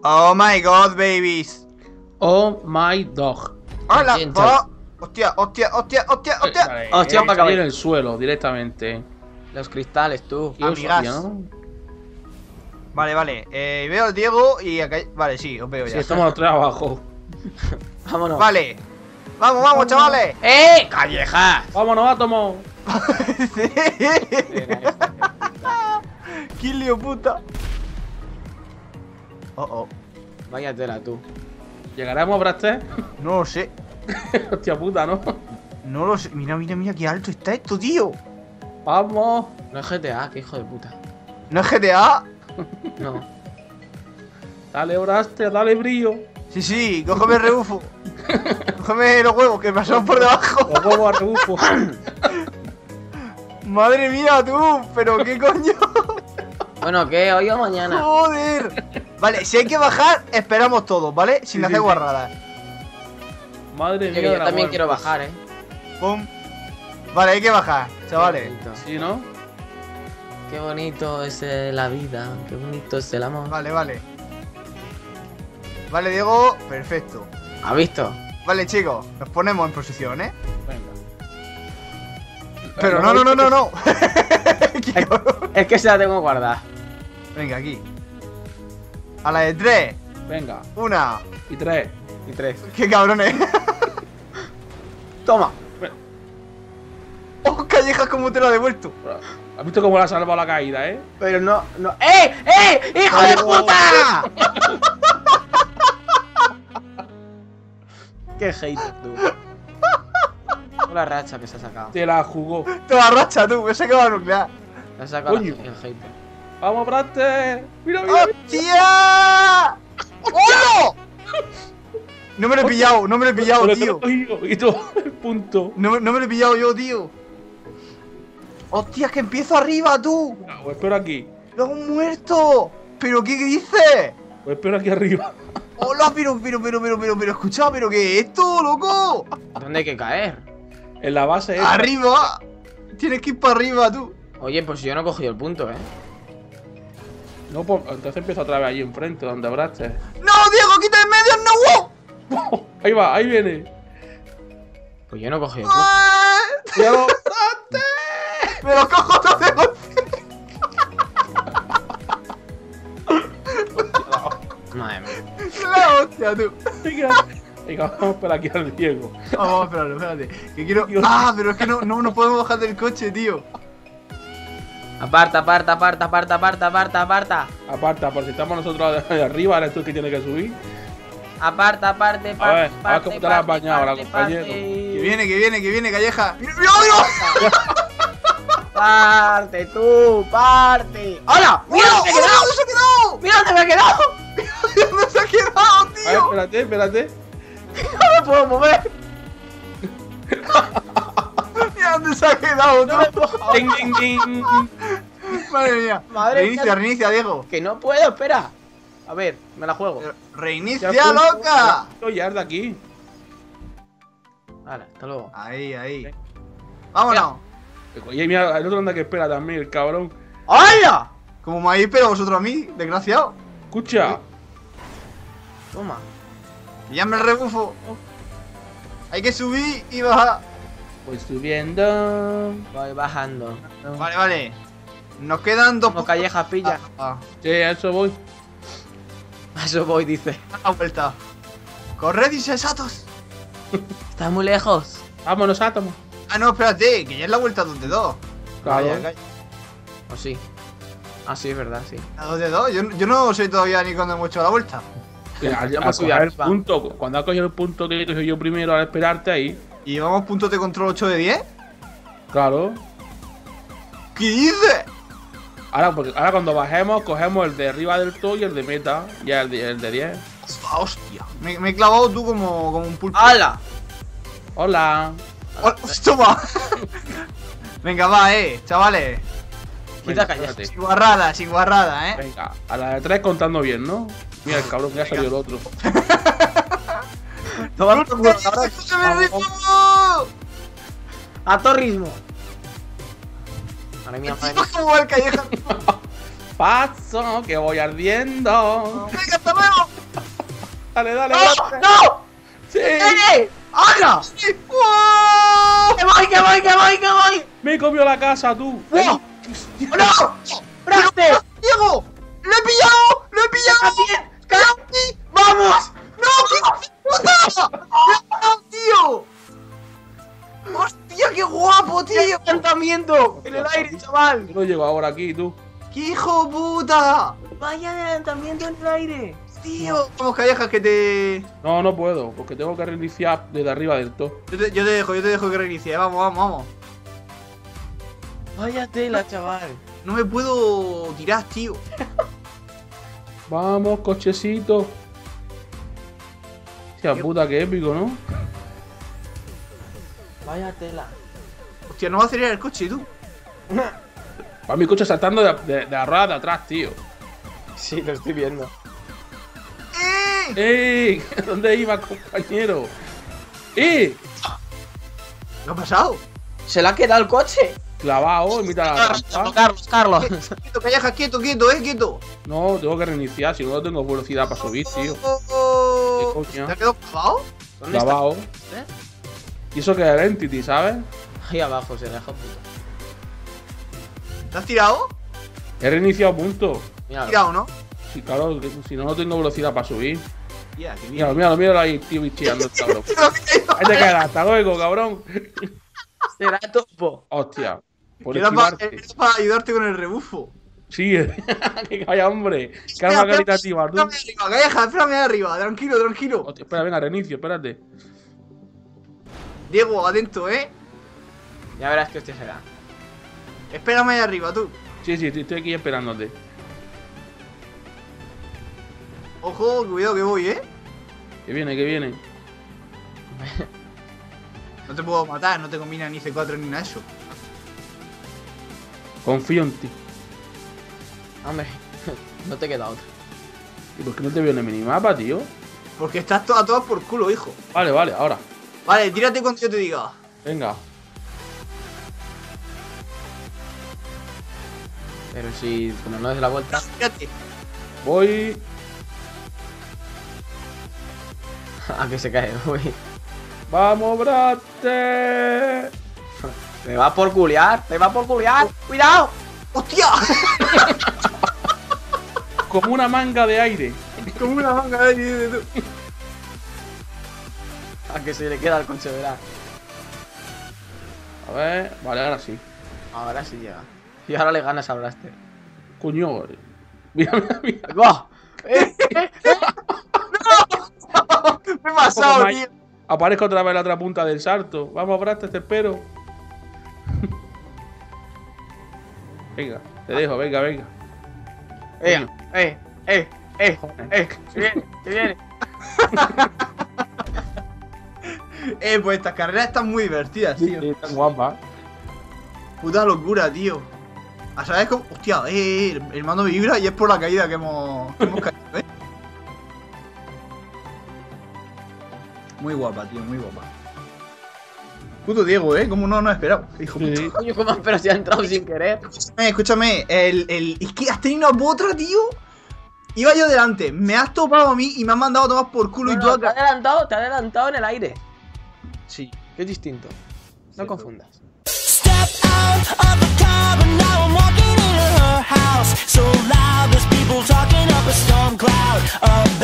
Oh my god, babies. Oh my dog. Hola, Bien, chaval. hostia, hostia, hostia, hostia, hostia. Vale, Hostia, para acabar. en el suelo directamente. Los cristales, tú. Qué Amigas. hostia, ¿no? Vale, vale. Veo al Diego y acá. Vale, sí, os veo Si ya. estamos los tres abajo. Vámonos. Vale. Vamos, vamos, chavales. ¡Callejas! Vámonos, átomos. ¡Qué lío puta! Oh. Vaya tela, tú. ¿Llegaremos a Brasté? No lo sé. Hostia puta, ¿no? No lo sé. Mira, mira, mira qué alto está esto, tío. Vamos. No es GTA, qué hijo de puta. ¿No es GTA? No. Dale, Brasté, dale brillo. Sí, sí, cógeme el rebufo. Cógeme los huevos que pasamos por debajo. Los huevos a rebufo. Madre mía, tú. Pero qué coño. Bueno, ¿qué? ¿Hoy o mañana? Joder. Vale, si hay que bajar, esperamos todos, ¿vale? Sin Sí, hacer sí. guarradas. Madre mía. Yo del también amor. quiero bajar, Pum. Vale, hay que bajar, chavales. Qué bonito. Sí, ¿no? Qué bonito es la vida. Qué bonito es el amor. Vale, vale. Vale, Diego, perfecto. ¿Has visto? Vale, chicos, nos ponemos en posición, ¿eh? Venga. Pero no. Qué cabrón. Es que se la tengo guardada. Venga, aquí. A la de 3. Venga. 1. Y 3. Y 3. Qué cabrones. Toma. Oh, Callejas, cómo te lo ha devuelto. ¿Has visto cómo le ha salvado la caída, eh? Pero no. ¡Hijo de puta! Qué hater, tú. La racha que se ha sacado. Te la jugó. Toda racha, tú, que se acaba de nuclear. La ha sacado Coño. el hater. Vamos, Brasté. Mira, mira. ¡Hostia! ¡Oh! No me lo he pillado, no me lo he pillado, Pero tío. te lo he cogido. Y todo el punto. No me lo he pillado yo, tío. ¡Hostia, es que empiezo arriba, tú! Pues espero aquí. ¡Lo hago muerto! ¿Pero qué dices? Pues espero aquí arriba. ¡Hola! Pero, escucha, ¿pero qué es esto, loco? ¿Dónde hay que caer? En la base esta. ¡Arriba! Tienes que ir para arriba, tú. Oye, pues yo no he cogido el punto, No, pues entonces empiezo otra vez allí enfrente, donde Brasté. ¡No, Diego, quita en medio! ¡No! ¡Wow! Ahí va, ahí viene. Pues yo no he cogido el punto. ¡Ah! Cuidado. ¡Me lo cojo todo de golpe! Madre mía. ¡La hostia, tú! Venga, venga, vamos a esperar aquí al Diego. Vamos a esperarlo, espérate. Que quiero. ¡Ah! Pero es que no podemos bajar del coche, tío. Aparta. Aparta, por si estamos nosotros de arriba, eres tú el que tiene que subir. Aparte. A ver cómo te la has bañado, la compañero. Que viene, Calleja. ¡Mira, mira, mira! Parte, tú, parte. ¡Hola! ¡Mira dónde me he quedado! ¿Dónde se ha quedado? ¡Mira dónde me he quedado! ¿Dónde se ha quedado, A ver, tío? espérate. No me puedo mover. Mira dónde se ha quedado, No me tú. puedo. Ding, ding, ding. Madre mía. Madre mía. Reinicia, Diego. Que no puedo, espera. A ver, me la juego. Reinicia, Ya fue, loca. Ya es de aquí. Vale, hasta luego. Ahí. Vámonos. Oye, mira, el otro anda que espera también, el cabrón. ¡Hola! Como me habéis pegado vosotros a mí, desgraciado. Escucha. Toma. Llame el rebufo. Hay que subir y bajar. Voy subiendo. Voy bajando. Vale. Nos quedan 2 Como callejas pilla. Sí, a eso voy. A eso voy, dice. A vuelta. Corred insensatos. Estás muy lejos. Vámonos, átomos. Ah, no, espérate, que ya es la vuelta 2 de 2. Claro. ¿O sí? Ah, sí, es verdad, sí. La 2 de 2. Yo no sé todavía ni cuando hemos hecho la vuelta. Al hemos subido coger el arriba. punto, cuando has cogido el punto que he cogido yo primero al esperarte ahí. ¿Y llevamos puntos de control 8 de 10? Claro. ¿Qué dices? Ahora cuando bajemos, cogemos el de arriba del todo y el de meta. Ya el de 10. Hostia. Me he clavado tú como un pulpo. ¡Hala! Hola. ¡Toma! Venga, va, chavales. Quita Venga, callejas. espérate. Sin guarrada, Venga, a la de 3 contando bien, ¿no? Mira el cabrón, ya salió el otro. Toma por culo, cabrón. ¡Escúchame el ritmo! A todo ritmo. Madre mía, madre mía. ¿Cómo va el calleja? Paso, que voy ardiendo. ¡Venga, hasta luego! Dale, dale, ¡No! dale. ¡No! Sí. ¡Ahora! ¡Oh! ¡Que voy, que voy, que voy, que voy! Me comió la casa, tú. ¡Oh! ¡No! ¡Braste! ¡Diego! ¡Lo he pillado! ¡Lo he pillado! ¡Casi! ¡Vamos! ¡No! ¡Puta! ¡No, tío! ¡Hostia, qué guapo, tío! ¡Adelantamiento! En el aire, chaval. Yo no llego ahora aquí, tú. ¡Qué hijo puta! Vaya adelantamiento en el aire. Tío, vamos, Callejas, que te... No, no puedo, porque tengo que reiniciar desde arriba del todo. Yo te dejo que reinicie. Vamos, vamos, vamos. Vaya tela, chaval. No me puedo tirar, tío. Vamos, cochecito. Hostia puta, qué épico, ¿no? Vaya tela. Hostia, no va a acelerar el coche, tú. Va mi coche saltando de la rueda de atrás, tío. Sí, lo estoy viendo. ¡Ey! ¿Dónde iba, compañero? ¡Eh! ¿Qué ha pasado? ¿Se le ha quedado el coche? Clavado en mitad de la rampa. Carlos. Quieto, Callejas, quieto, quieto. No, tengo que reiniciar, si no tengo velocidad para subir, tío. Oh, ¿Qué coño? ¿Te ha quedado clavado? ¿Dónde está? Clavado. Y eso que es el Entity, ¿sabes? Ahí abajo, se deja puta. ¿Te has tirado? He reiniciado punto. Míralo. Tirado, ¿no? Sí, claro, que si no, no tengo velocidad para subir. Ya, que Míralo ahí, tío, bicheando el cabrón. Ahí te quedas, hasta luego, cabrón. Será topo. Hostia. Por Era para esquivarte. ayudarte con el rebufo. Sí, que vaya hombre. Calma caritativa, tú. Espérame arriba, Callejas, espérame arriba. Tranquilo, tranquilo. Hostia, espera, venga, reinicio, espérate. Diego, atento, Ya verás que hostia será. Espérame ahí arriba, tú. Sí, estoy aquí esperándote. Ojo, cuidado que voy, Que viene. No te puedo matar, no tengo mina ni C4 ni nada de eso. Confío en ti. Hombre, no te queda otra. ¿Y por qué no te veo en el minimapa, tío? Porque estás a todas por culo, hijo. Vale, ahora. Vale, tírate cuando yo te diga. Venga. Pero si como no des la vuelta. Tírate. Voy. A que se cae, uy. ¡Vamos, brate! Me va por culiar, ¡Cuidado! ¡Hostia! Como una manga de aire. Como una manga de tú. A que se le queda el coche, verás. A ver, vale, ahora sí. Ahora sí llega. Y ahora le ganas a Blaster. Coño. Mira. ¡Go! Me he pasado, Como tío. Aparezco otra vez en la otra punta del salto. Vamos, brate, te espero. Venga, te dejo, venga. Venga, que viene. Pues estas carreras están muy divertidas, tío. Sí, tan guapa. Puta locura, tío. ¿A sabes cómo? Hostia, el mando vibra y es por la caída que hemos caído, Muy guapa, tío, muy guapa. Puto Diego, ¿cómo no has esperado? Hijo puta. Sí. Coño, ¿cómo? Pero si ha entrado sin querer. Escúchame, es que has tenido una potra, tío. Iba yo delante, me has topado a mí y me has mandado a tomar por culo y tú te ha adelantado en el aire. Sí. Que es distinto. No confundas. Step out of the car and now I'm walking into her house. So loud, there's people talking up a storm cloud.